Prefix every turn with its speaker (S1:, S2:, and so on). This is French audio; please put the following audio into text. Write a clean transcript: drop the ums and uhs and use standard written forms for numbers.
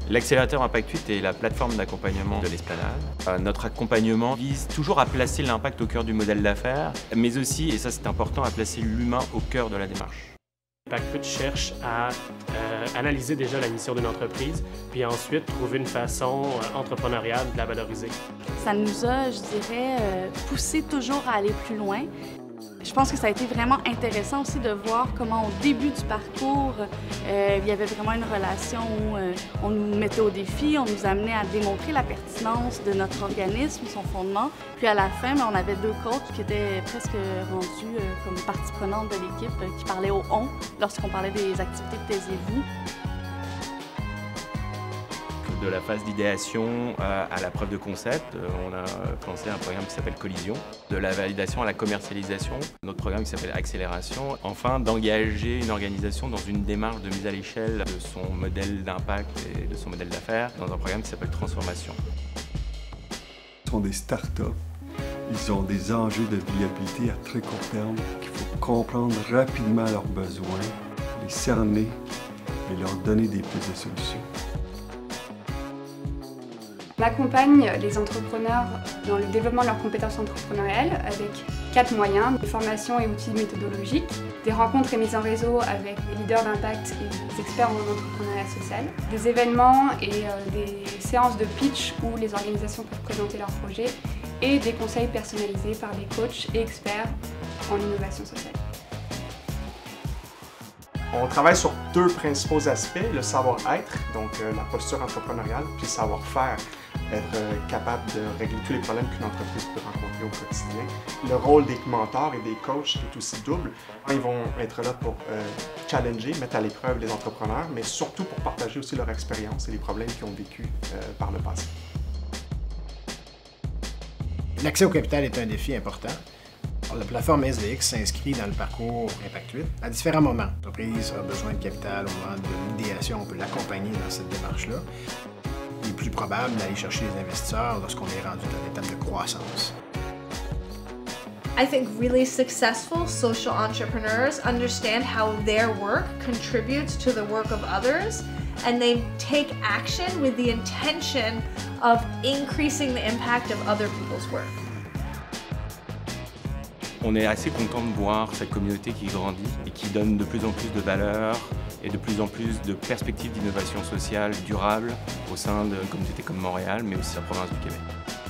S1: L'accélérateur Impact 8 est la plateforme d'accompagnement de l'Esplanade. Notre accompagnement vise toujours à placer l'impact au cœur du modèle d'affaires, mais aussi, et ça c'est important, à placer l'humain au cœur de la démarche.
S2: Impact 8 cherche à analyser déjà la mission d'une entreprise, puis ensuite trouver une façon entrepreneuriale de la valoriser.
S3: Ça nous a, je dirais, poussé toujours à aller plus loin. Je pense que ça a été vraiment intéressant aussi de voir comment au début du parcours, il y avait vraiment une relation où on nous mettait au défi, on nous amenait à démontrer la pertinence de notre organisme, son fondement. Puis à la fin, on avait deux coachs qui étaient presque rendus comme partie prenante de l'équipe, qui parlaient au « on » lorsqu'on parlait des activités de Taisez-vous.
S1: De la phase d'idéation à la preuve de concept, on a lancé un programme qui s'appelle Collision. De la validation à la commercialisation, notre programme qui s'appelle Accélération. Enfin, d'engager une organisation dans une démarche de mise à l'échelle de son modèle d'impact et de son modèle d'affaires dans un programme qui s'appelle Transformation.
S4: Ce sont des startups. Ils ont des enjeux de viabilité à très court terme qu'il faut comprendre rapidement leurs besoins, les cerner et leur donner des pistes de solutions.
S5: On accompagne les entrepreneurs dans le développement de leurs compétences entrepreneuriales avec 4 moyens: des formations et outils méthodologiques, des rencontres et mises en réseau avec des leaders d'impact et des experts en entrepreneuriat social, des événements et des séances de pitch où les organisations peuvent présenter leurs projets, et des conseils personnalisés par des coachs et experts en innovation sociale.
S6: On travaille sur 2 principaux aspects, le savoir-être, donc la posture entrepreneuriale, puis le savoir-faire, être capable de régler tous les problèmes qu'une entreprise peut rencontrer au quotidien. Le rôle des mentors et des coachs est aussi double. Ils vont être là pour challenger, mettre à l'épreuve les entrepreneurs, mais surtout pour partager aussi leur expérience et les problèmes qu'ils ont vécus par le passé.
S7: L'accès au capital est un défi important. La plateforme SDX s'inscrit dans le parcours Impact 8. À différents moments, l'entreprise a besoin de capital. Au moment de l'idéation, on peut l'accompagner dans cette démarche-là. Il est plus probable d'aller chercher les investisseurs lorsqu'on est rendu dans l'étape de croissance.
S8: I think really successful social entrepreneurs understand how their work contributes to the work of others, and they take action with the intention of increasing the impact of other people's work.
S1: On est assez content de voir cette communauté qui grandit et qui donne de plus en plus de valeur et de plus en plus de perspectives d'innovation sociale durable au sein de communautés comme Montréal, mais aussi la province du Québec.